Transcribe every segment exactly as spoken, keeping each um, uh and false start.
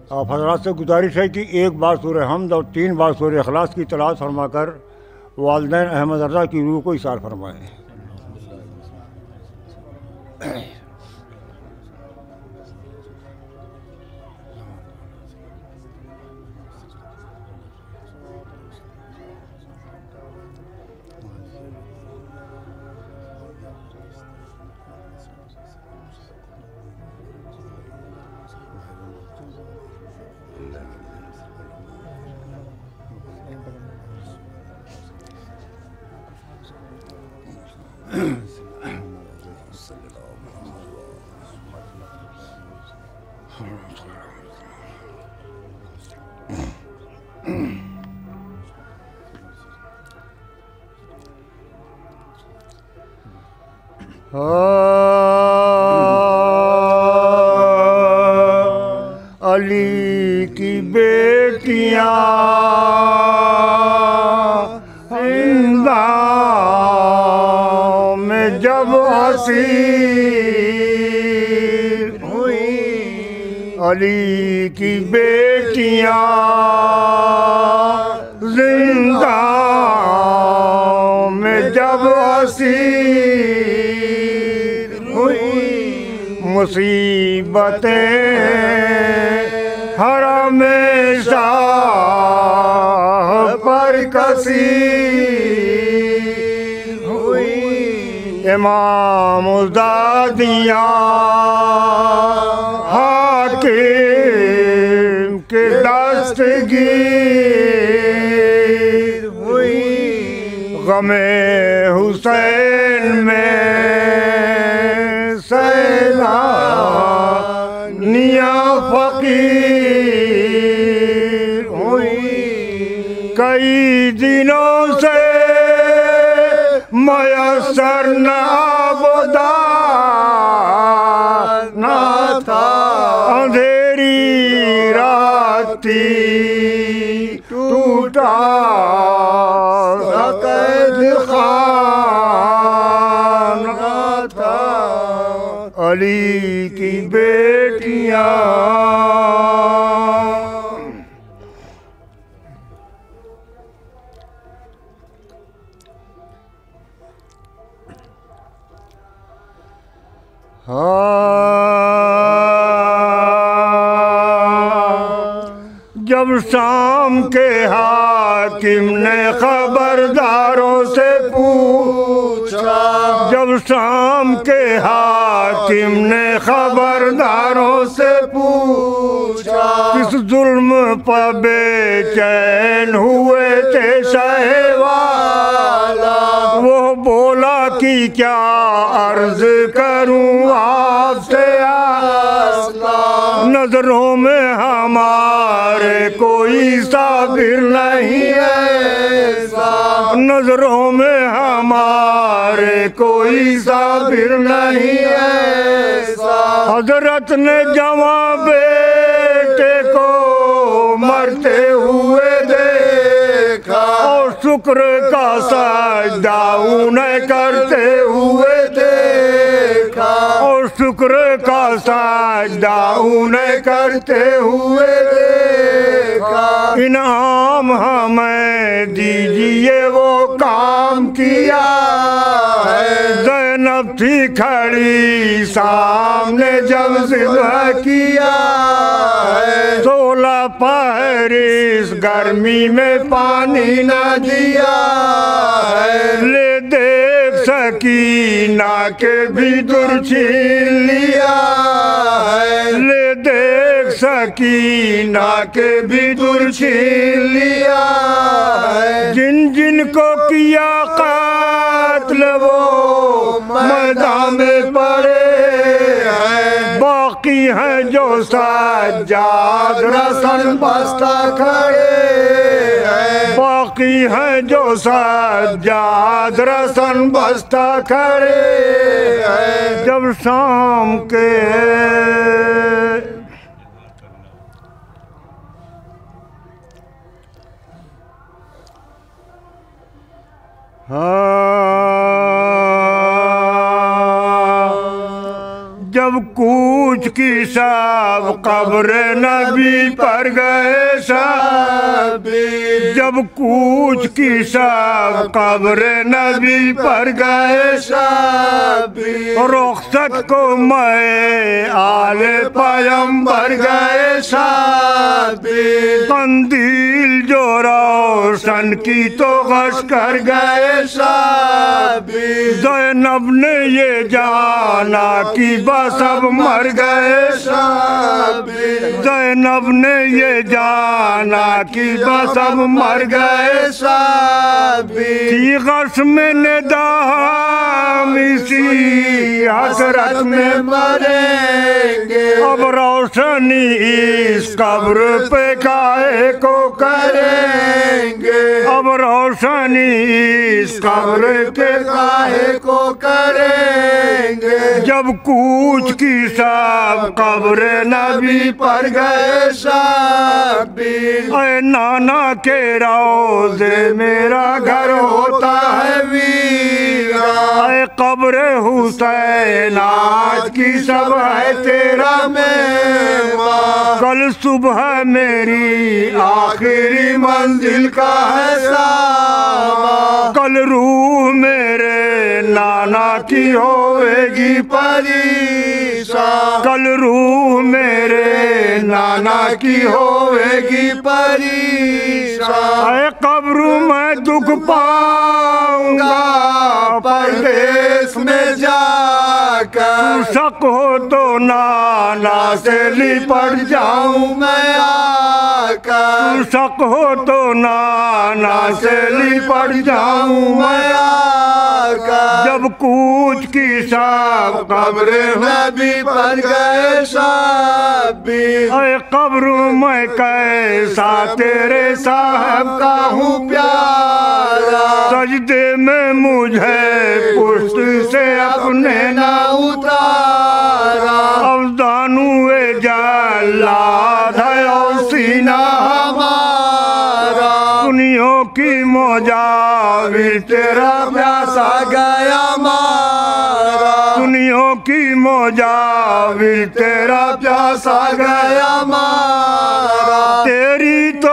आप हजरात से गुजारिश है कि एक बार सूरह हमद और तीन बार सूरह इखलास की तलावत फरमाकर वालिदैन अहमद रज़ा की रूह को इशार फरमाएँ। अली की बेटियां जिंदा में जब असीर हुई, अली की बेटियां जिंदा में जब असीर हुई, मुसीबतें हर हमेशा पर कसी हुई, इमाम दादियाँ हाकिम के दस्तगीर हुई, गमे हुसैन में सैलानिया फकीर हुई, कई दिनों से मयसर न आबदा न था, अंधेरी राती टूटा कैद खाना था, अली की बेटियां जब शाम के हाकिम ने खबरदारों से पूछा, जब शाम के हाकिम ने खबरदारों से पूछा, किस जुल्म पर बेचैन हुए थे शहवाला, वो बोला कि क्या अर्ज करूं आपसे आसला, नजरों में हमारे कोई साबिर नहीं ऐसा, नजरों में हमारे कोई साबिर नहीं ऐसा, हजरत ने जवां बेटे को मरते हुए देखा और शुक्र का सजदा उन्हें करते हुए देखा, और शुक्र का सजदा उन्हें करते हुए देखा, इनाम हमें दीजिए वो काम किया है, ज़ैनब थी खड़ी सामने जब ज़िब्ह किया है, सोलह पहर इस गर्मी में पानी न दिया है, ले देख सकीना के भी दूर छीन लिया है, ले देख सकीना के भी दूर छीन लिया है, जिन जिन को किया कातिल वो मैदान में पड़े हैं, बाकी हैं जो सज्जाद रसन बस्ता खड़े हैं, बाकी हैं जो सज्जाद रसन बस्ता खड़े हैं, जब शाम के हाँ जब कूच कूच की सब कब्र नबी पर गए साबी, जब कूच की सब कब्र नबी पर गए साबी, रुखसत को मैं आले पैगंबर गए साबी, कंदील जो रोशन की तो गश कर गए साबी, ज़ैनब ने ये जाना कि बस अब मर गए साबी, ज़ैनब ने ये जाना कि बस अब मर गए साबी, थी गश में निदाम इसी हसरत में मरेंगे, अब रोशनी इस कब्र पे काहे को करेंगे, अब रोशनी इस कब्र पे काहे को करेंगे, जब कूच की सब कब्र नबी पर गए साबी, ऐ नाना के रोज़े मेरा घर होता है वीरा, ऐ कब्र हुसैन आज की सब है तेरा मेहमान, कल सुबह मेरी आखिरी मंजिल का है सामा, कल रूह मेरे नाना की होएगी परेशान, कल रूह मेरे नाना की होएगी परेशान, ऐ कब्र में दुख पाऊंगा परदेश में जाकर, शक हो तो नाना से लिपट जाऊं मैं आकर, शक हो तो नाना से लिपट जाऊं मैं आकर, जब कूच की सब कब्र नबी पर गए साबी, ऐ कब्र में कैसा तेरे साहब का हूँ प्यारा, सजदे में मुझे पुष्ट से अपने ना उतारा, अब दानुए जल्लाद है और सीना हमारा, दुनियों की मोजाविर तेरा प्यासा गया मारा, दुनियों की मोजाविर तेरा प्यासा गया मारा, तेरी तो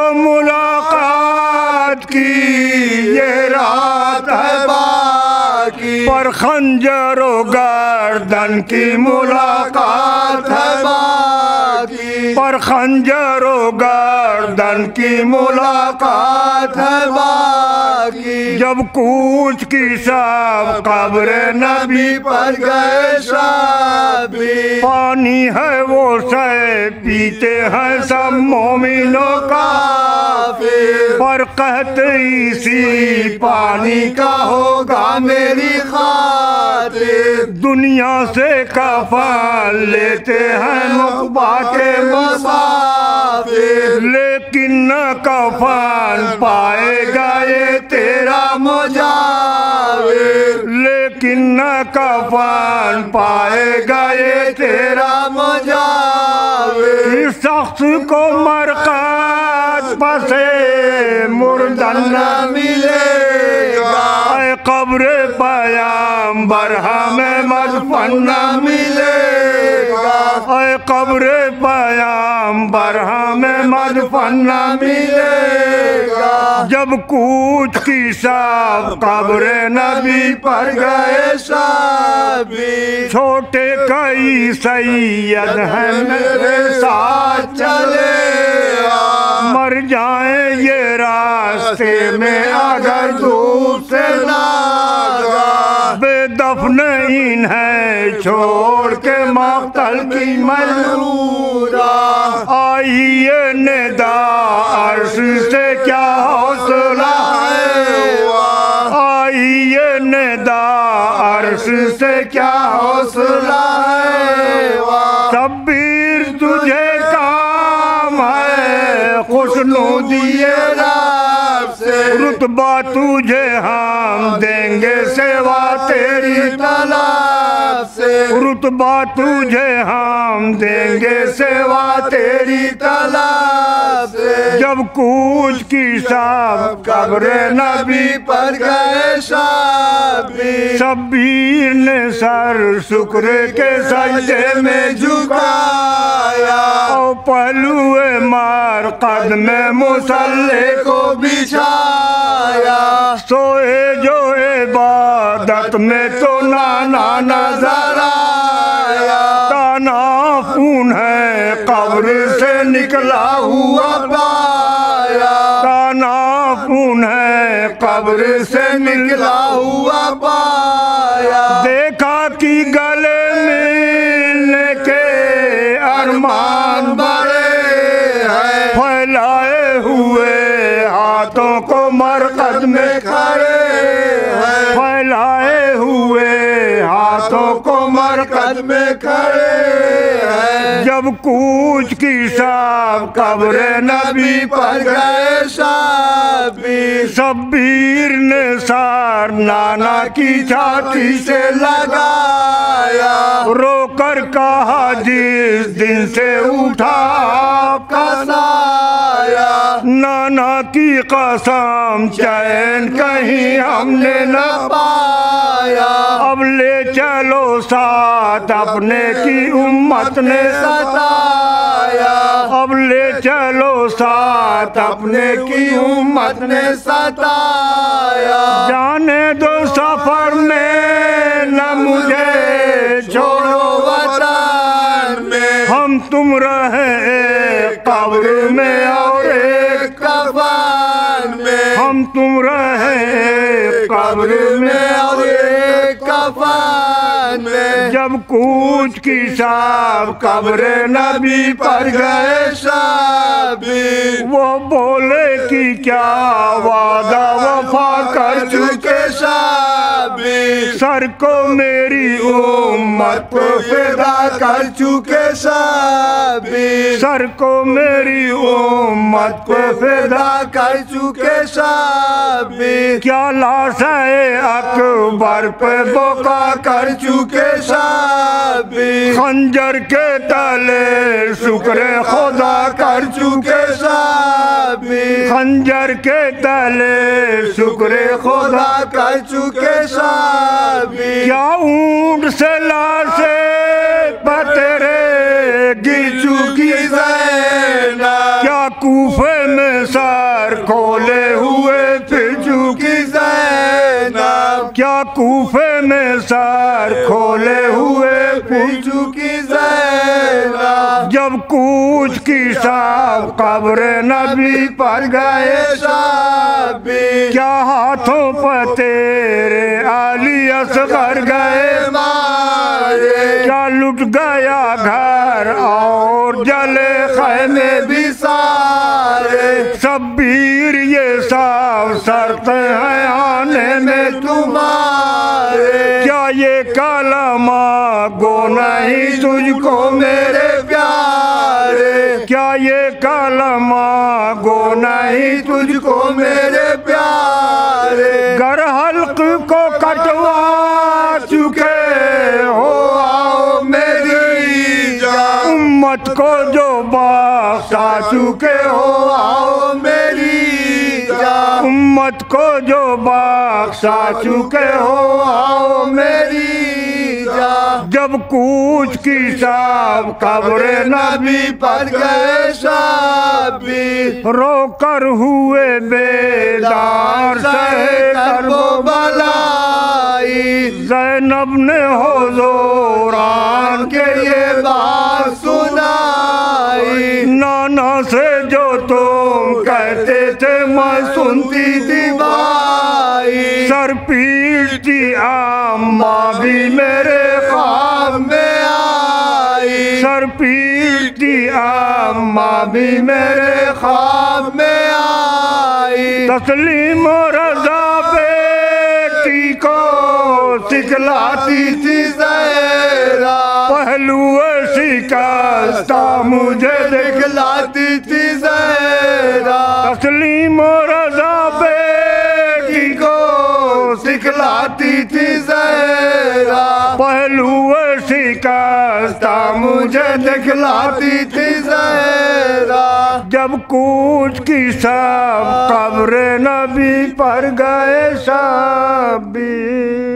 मुलाकात की ये रात है बाकी, पर खंजरो गर्दन की मुलाकात है बाकी, पर खंजरो गर्दन की मुलाकात है बाकी, जब कूच की सब कब्र नबी पर गए साबी, पानी है वो से पीते हैं सब मोमिनों का, पर कहते इसी पानी का होगा मेरी खातिर, दुनिया से कफन लेते हैं मुक़बा के मुसाफिर, लेकिन न कफन पाएगा ये तेरा मुजाविर, लेकिन न कफन पाएगा ये तेरा मुजाविर, इस शख्स को मरकत पसे मुर्दन न मिलेगा, ऐ कब्र पैगंबर हमें मदफन न मिलेगा, ऐ कब्र पैगंबर हमें मदफन न मिलेगा, जब कूच की सब कब्र नबी पर गए साबी, छोटे कई सैयद हैं मेरे साथ चले, मर जाए ये रास्ते में अगर धूप से लागा, बेदफन इन्हें छोड़ के मक्तल की मजरूरा, आइए निदा अर्श से क्या हौसला है, आइए निदा अर्श से क्या हौसला है, शब्बीर तुझे काम है खुशनुदिए रब से, रुतबा तुझे हम देंगे सेवा तेरी तलाब से, रुतबा तुझे हम देंगे सेवा तेरी तलाब से, जब कूच की सब कब्र नबी पर गए शब्बीर, शब्बीर ने सर शुक्र के सजदे में झुकाया, और पहलुए मार कदम मुसल्ले को बिछाया। सोए जो इबादत में तो नाना नजर आया, ताना खून है कब्र से निकला हुआ पाया, ताना खून है कब्र से निकला हुआ पाया। देखा कि गले मिलने के अरमान बड़े हैं, फैलाए हुए हाथों को मरकज में खड़े हैं, फैलाए हुए हाथों को मरकज में खड़े हैं। जब कूच की सब कब्र नबी पर गए शब्बीर, शब्बीर ने सार नाना की छाती से लगाया, रोकर कहा जिस दिन से उठा आपका साया, नाना की कसम चैन कहीं हमने न पाया। अब ले चलो साथ अपने की उम्मत ने सताया, अब ले चलो साथ अपने की उम्मत ने सताया। जाने दो सफर में न मुझे छोड़ो वतन में, हम तुम रहे कब्र में और एक कफन में, हम तुम रहे कब्र में और एक कफन में। जब कूच की सब कब्र नबी पर गए शब्बीर, वो बोले कि क्या वादा वफा कर चुके शब्बीर, सर को मेरी उम्मत को फिदा कर चुके शब्बीर, सर को मेरी उम्मत को फिदा कर चुके शब्बीर। क्या लाश है अकबर पे बोका कर चुके शब्बीर, खंजर के तले शुक्र खुदा कर चुके शब्बीर, खंजर के तले शुक्र खुदा कर चुके शब्बीर। क्या ऊंट से लाशे पतरे गिर चुकी ज़ैनब, क्या कूफे में सर खोले हुए फिर चुकी ज़ैनब, क्या कूफे में सर खोले हुए फिर चुकी ज़ैनब। जब कूच की सब कब्र नबी पर गए शब्बीर, क्या हाथों पर तेरे आली असगर गए मारे, क्या लुट गया घर और जले खैमे भी सारे। शब्बीर ये सब शर्त है आने में तुम्हारे, क्या ये कलमा गो नहीं तुझको मेरे प्यारे, क्या ये कलमा गो नहीं तुझको मेरे प्यारे। गर हल्क को कटवा चुके हो आओ मेरी जान, उम्मत को जो बख्शा चुके हो आओ मेरी जान, उम्मत को जो बख्शा चुके हो आओ मेरी जान। जब कूच की सब कब्र नबी पर गए शब्बीर, रोकर हुए बेदार सहे करबलाई, ज़ैनब ने हुज़ूरान के ये बात सुनाई। नाना से जो तुम कहते थे मैं सुनती थी भाई, सर पीटती अम्मा भी मेरे ख्वाब में आई, सर पीटती अम्मा भी मेरे ख्वाब में आई। तस्लीम रज़ा बेटी को सिखलाती थी ज़हरा, पहलू शिकस्ता मुझे दिखलाती थी ज़हरा। तस्लीम रज़ा बेटी को सिखलाती थी ज़हरा, पहलू शिकस्ता मुझे दिखलाती थी ज़हरा। जब कूच की सब कब्र नबी पर गए सब भी